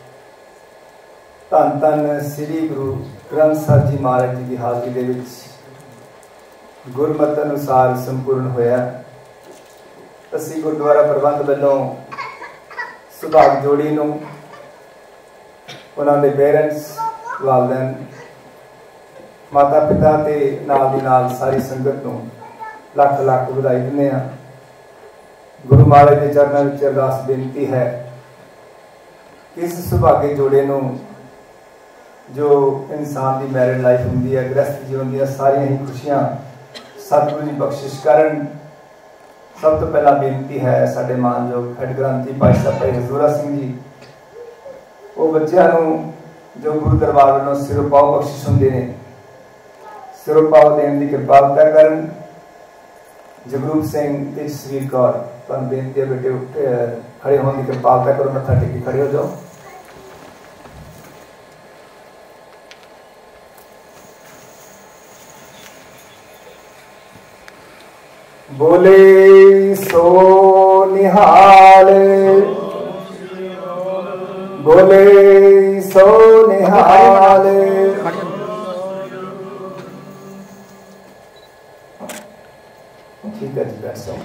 धन धन श्री गुरु ग्रंथ साहिब जी महाराज जी की हाजरी दे विच गुरमत अनुसार संपूर्ण होया। असी गुरुद्वारा प्रबंध वालों सुभाग जोड़ी नूं उन्होंने पेरेंट्स वालदैन माता पिता ते नाल दी नाल सारी संगत नूं लख लख वधाई दिंदे हां। गुरु महाराज के चरणों में अरदास बेनती है कि इस सुभागे जोड़े नूं जो इंसान की मैरिड लाइफ होंगी है, गृहस्थ जीवन दी सारियां ही खुशियां सतगुरु जी बख्शिश करन। सब तो पहला बेनती है साडे मानयोग हेड ग्रंथी भाई साहब भाई हजूरा सिंह जी, वो बच्चों नूं जो गुरु दरबार वालों सिरों पाओ बख्शिश होंदे ने, सिरों पाओ देने की कृपालता करन। जगरूप सिंह ते जसवीर कौर, तुहानूं बेनती है बेटे उठ खड़े होने की कृपालता करो, मत्था टेक के खड़े हो जाओ। बोले सो निहाल, बोले सो निहाल। ठीक है जी, बैठ जाओ।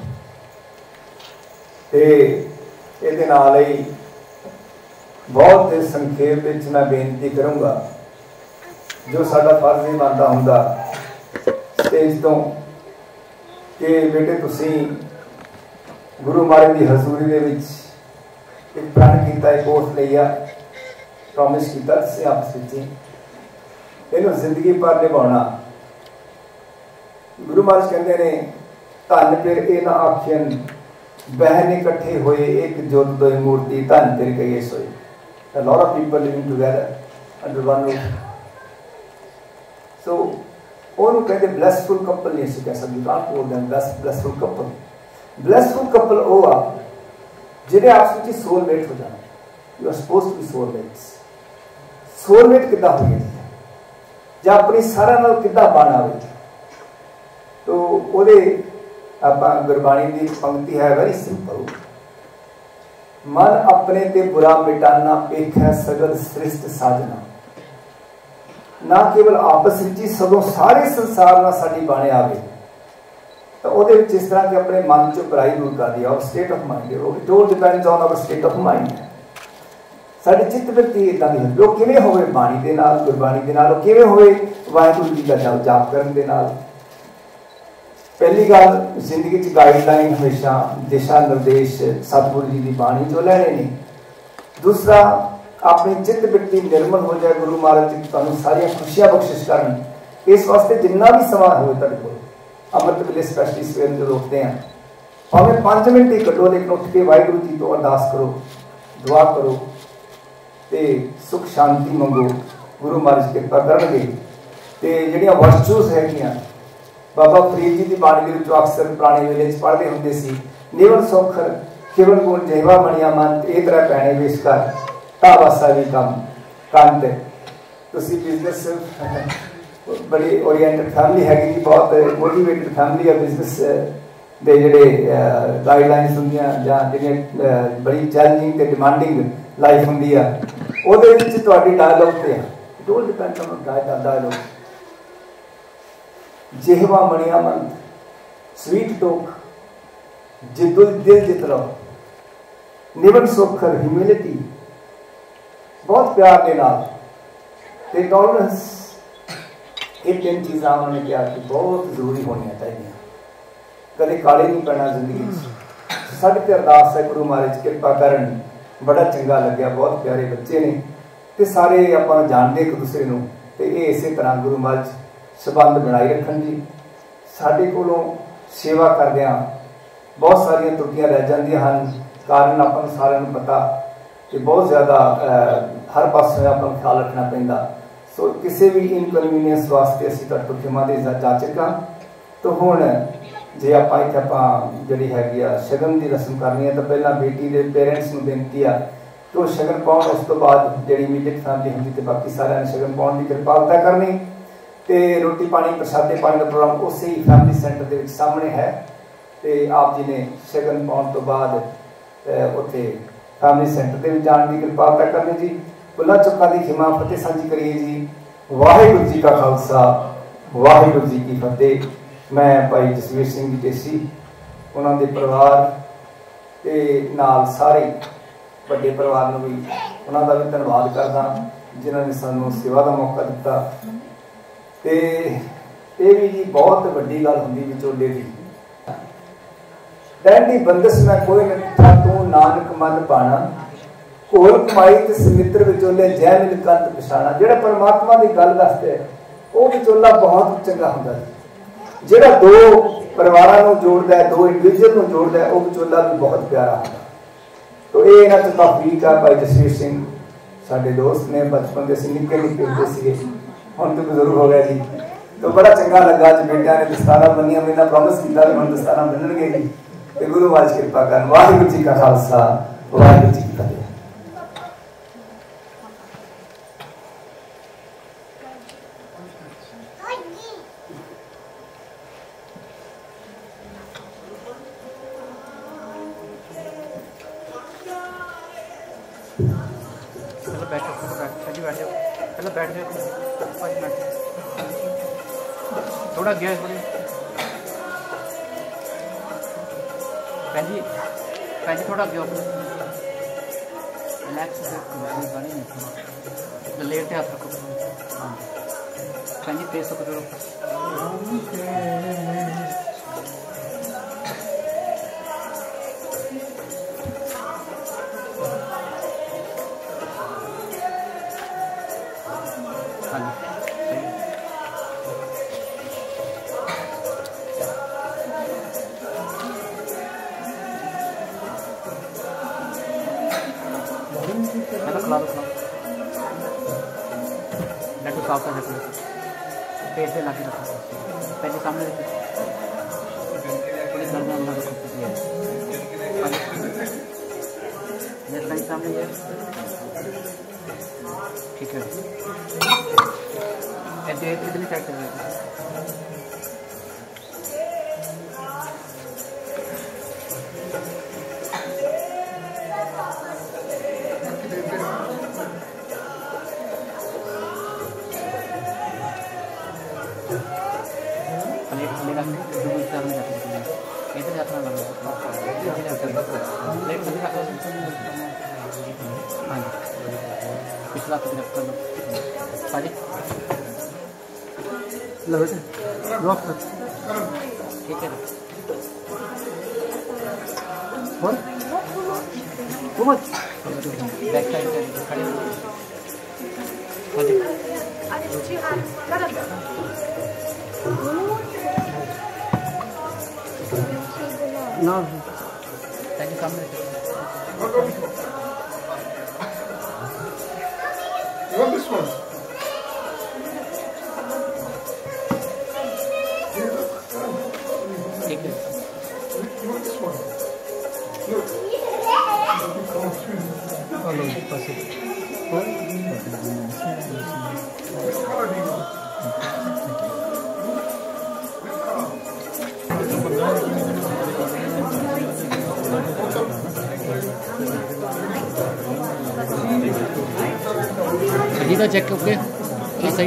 ये नाल ही बहुत संखेप में मैं बेनती करूँगा, जो साडा फर्ज नहीं बनता होंदा स्टेज तो कि बेटे तुसी गुरु महाराज की हजूरी दे विच एक प्रण किया, एक ओथ लिया, प्रॉमिस किया, तुसीं आपस विच इहनूं जिंदगी भर निभाउणा। गुरु महाराज कहते ने धन फिर ये ना आखियन बहन इकट्ठे होए एक जोत दोई मूर्ति, धन फिर कहिए सोए। A lot of people living together under one roof. So ਉਹਨੂੰ ਕਹਿੰਦੇ ਬਲੈਸਫੁਲ ਕਪਲ ਨਹੀਂ ਅਸੀਂ ਕਹਿ ਸਕਦੇ, can't call them blessful couple. Blessful couple ਉਹ ਆ ਜਿਹੜੇ ਆਪਸ ਵਿੱਚ ਸੋਲਮੇਟ ਹੋ ਜਾਣ। You are supposed to be soulmates. Soulmate ਕਿੱਦਾਂ ਹੋਈਏ ਜਾਂ ਆਪਣੀ ਸਾਰਿਆਂ ਨਾਲ ਕਿੱਦਾਂ ਬਣ ਆਵੇ, ਤੋ ਉਹਦੇ ਆਪਾਂ ਗੁਰਬਾਣੀ ਦੀ ਪੰਕਤੀ ਹੈ ਵੈਰੀ ਸਿੰਪਲ। मन अपने ते बुरा मिटाना पेखै सगल सृष्ट साजना। ना केवल आपस में सगों सारे संसार ना साडी बाणे आवे, तो ਉਹਦੇ ਵਿੱਚ इस तरह के अपने मन चो बुराई दूर कर दिया। और state of mind it all depends on our state of mind. साडी चित्त वृत्ति इदां दी है, ਉਹ ਕਿਵੇਂ ਹੋਵੇ ਬਾਣੀ ਦੇ ਨਾਲ, ਗੁਰਬਾਣੀ ਦੇ ਨਾਲ, ਉਹ ਕਿਵੇਂ ਹੋਵੇ ਵਾਹਿਗੁਰੂ जी ਦਾ ਜਾਪ ਕਰਨ ਦੇ ਨਾਲ। पहली गल जिंदगी गाइडलाइन हमेशा दिशा निर्देश सतगुरु जी की बाणी जो लेने ने। दूसरा अपनी चित्त वृत्ति निर्मल हो जाए, गुरु महाराज जी तुहानूं सारियां खुशियां बख्शिश करन। इस वास्ते जिन्ना भी समा होए तुहाडे कोल अमृत वेले स्पैशली सवेर जो उठते हैं भावें 5 मिनट ही कड्डो, लेकिन उठ के वाहिगुरू जी तो अरदास करो, दुआ करो ते सुख शांति मंगो। गुरु महाराज कृपा करनगे। ते जिहड़ियां वर्चूज हैगियां बाबा फरीद जी की बाणी के अक्सर पुराने वेले पढ़ते होंगे सी, निवन सौखर केवल गुण जेवा मणिया मन ए तरह पैने वेश कर तावासा भी कम कंत। तुसी बिजनेस बड़ी ओरिएंटेड फैमिली हैगी, बहुत मोटिवेटेड फैमिली है। बिजनेस दे जेडे गाइडलाइनस होंदियां जां जेडे बड़ी चैलेंजिंग ते डिमांडिंग लाइफ होंदी है, ਉਹਦੇ ਵਿੱਚ ਤੁਹਾਡੀ डायलॉग ਤੇ ਹੈ। It all depends on dialogue. जेहवा मणिया मन स्वीट टोक जिद्दुल दिल जित लो, निवन सोखर ह्यूमिलिटी बहुत प्यार के नाल ते टॉलरेंस। ये 3 चीज़ां उन्होंने कहा कि बहुत जरूरी होनी चाहिए। कदे काले नहीं पैना जिंदगी। साढ़े ते अरदास है गुरु महाराज कृपा करन। बड़ा चंगा लग्या, बहुत प्यारे बच्चे ने ते सारे आपां जानते एक दूसरे नूं ते ये इस तरह गुरु महाराज संबंध बनाई रखन जी। साडे कोलों सेवा करदियां बहुत सारियां त्रुटियां रह जांदियां हन, कारण आपां नूं सारिआं नूं पता कि बहुत ज़्यादा हर पासों आपां नूं ख्याल रखना पैंदा। सो किसी भी इनकनवीनियंस वास्ते असीं तुहाडे तो खिमा दे जाचक हां। तो हुण जे आपां इत्थे आपां जिहड़ी हैगी आ शगन की रस्म करनी है, तो पहलां बेटी दे पेरेंट्स नूं बेनती आ कि वो शगन पाउण, उस तो बाद जिहड़ी इमीडिएट फैमिली हुंदी ते बाकी सारिआं ने शगन पाउण की कृपालता करनी। तो रोटी पानी प्रसादे पानी का प्रोग्राम उस ही फैमिली सेंटर के सामने है। तो आप जी ने शगन पाने तो बाद उत्थे फैमिली सेंटर के जाने की कृपालता करनी जी। भुलां चुकां दी खिमा फतेह सांझी करिए जी। वाहिगुरू जी का खालसा, वाहिगुरू जी की फतेह। मैं भाई जसवीर सिंह जी टेसी, उन्होंने परिवार के नाल सारे वड्डे परिवार नूं भी उन्हों का भी धन्यवाद करदा जिन्होंने सानूं सेवा का मौका दिता। ਤੇ ਇਹ ਵੀ जी बहुत वड्डी गल हुंदी विचोले दी। डैंडी बंदस मैं कोई न था तू नानक मन पाना, घोल कमाई ते समित्र विचोले जै मिल कंत पछाणा। जिहड़ा परमात्मा की गल दसदा है वो विचोला बहुत चंगा हुंदा है। जिहड़ा दो परिवारां नूं जोड़दा है, दो इंडिविजुअल नूं जोड़दा है, वो विचोला भी बहुत प्यारा हुंदा। तो ये इन्हां चों तौफीक आ। भाई जसवीर सिंह साडे दोस्त ने, बचपन दे असीं निक्के निक्के हुंदे सीगे, हुण तो बुजुर्ग हो गए जी। तो बड़ा चंगा लगा अज बेटिया ने दस्तारा बनिया, मैंने प्रॉमिस किया कि हम दस्तारा बनणगे जी। ते गुरु महाराज कृपा करन। वाहिगुरू जी का खालसा, वाहिगुरू जी की फतेह। थोड़ा गया थोड़ी पैंजी थोड़ा गया रिलैक्स लेट हाथ रखो। हाँ पैंजी तेज तो करो। लड्डू साफ कर रखो, पेट से लाके रखो, पहले सामने रखो, थोड़ी गर्दन अंदर रखो, ये सामने ये ठीक है। ऐसे इतनी साइड कर रखो। पिछला कर लो सारी लॉक कर ठीक है। और बैक साइड खड़े ना सामने You want this one? ठीक है। You want this one? Look. Hello, passe. Which color do you want? सही चेक ओके ये सही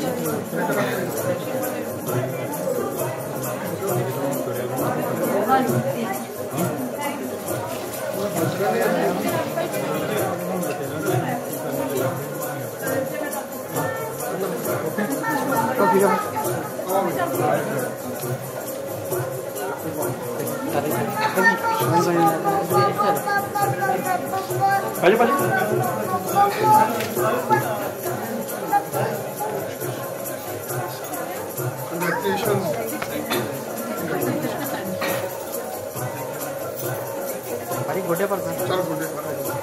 भाई गोटे पर चल गोटे पर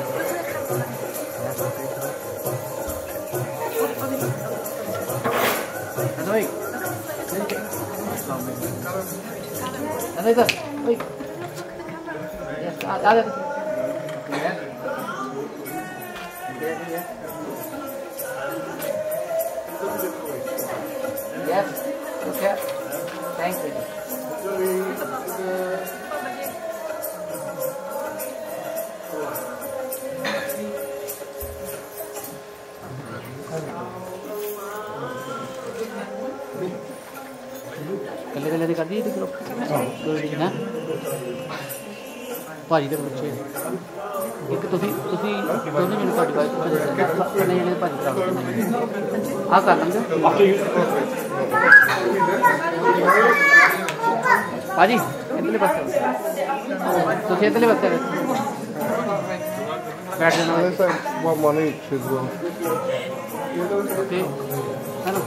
Yes, okay, thank you. कल्ले कर दी ना भाजी के बच्चे एक तुसी दोनों मिनट पार्टी बात नहीं नहीं पार्टी करा आ कर लेंगे पाजी इतने बस तुसी इतने बस बैठ जाना वो मनी छिजवा okay hello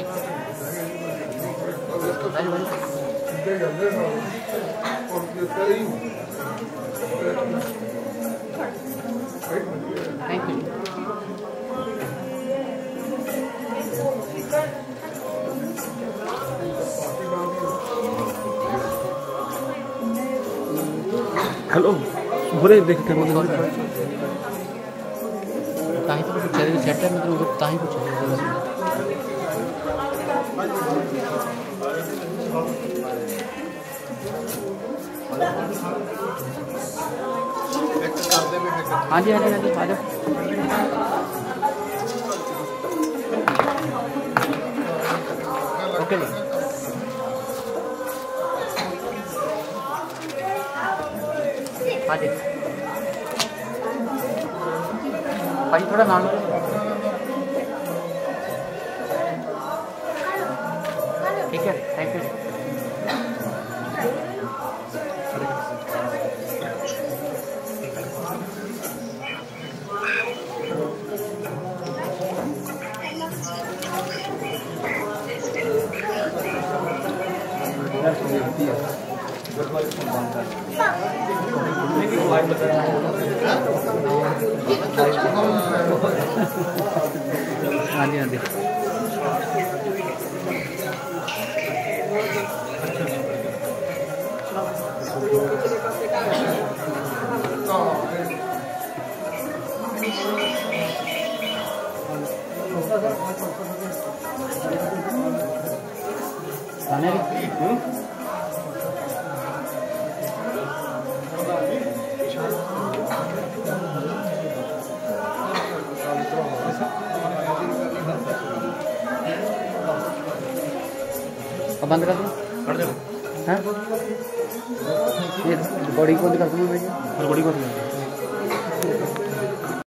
thank you hello बुरे देखते हैं ताही तो कुछ चलेगा सेट है मतलब ताही कुछ हाँ जी हाँ जी हाँ जी आ जाओ ओके जी हाँ जी भाई थोड़ा नाम ठीक है थैंक यू हाँ जी हाँ जी अब बंद कर दूँ कर दो हाँ ये रिकॉर्डिंग कौन कर दूँ भैया रिकॉर्डिंग कर दो